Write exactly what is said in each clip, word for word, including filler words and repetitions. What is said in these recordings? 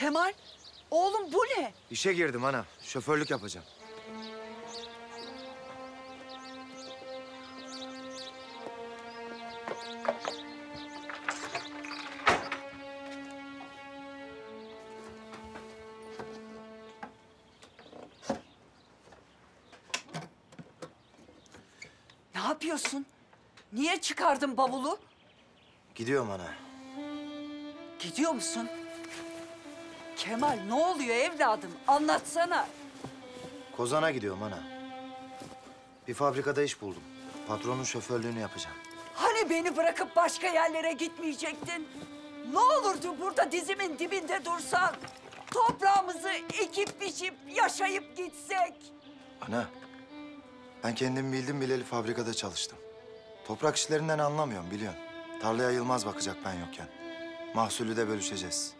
Kemal, oğlum bu ne? İşe girdim ana. Şoförlük yapacağım. Ne yapıyorsun? Niye çıkardın bavulu? Gidiyorum ana. Gidiyor musun? Kemal ne oluyor evladım? Anlatsana. Kozan'a gidiyorum ana. Bir fabrikada iş buldum. Patronun şoförlüğünü yapacağım. Hani beni bırakıp başka yerlere gitmeyecektin? Ne olurdu burada dizimin dibinde dursan? Toprağımızı ekip biçip yaşayıp gitsek. Ana, ben kendim bildim bileli fabrikada çalıştım. Toprak işlerinden anlamıyorum biliyorsun. Tarlaya Yılmaz bakacak ben yokken. Mahsulü de bölüşeceğiz.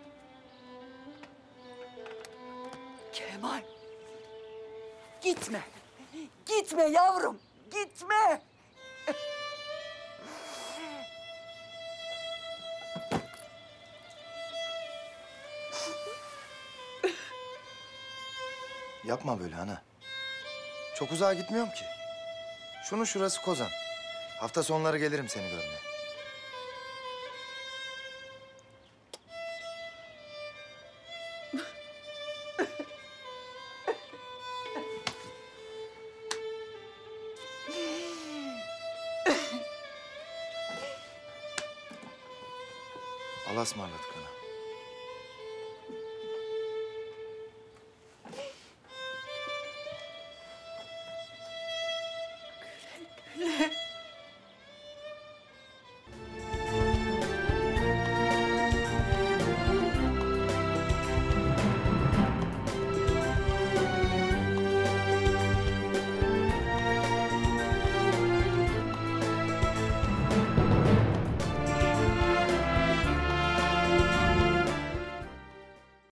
Kemal. Gitme. Gitme yavrum. Gitme. Yapma böyle ana. Çok uzağa gitmiyorum ki. Şunun şurası Kozan. Hafta sonları gelirim seni görmeye. Allah'a ısmarladık ana.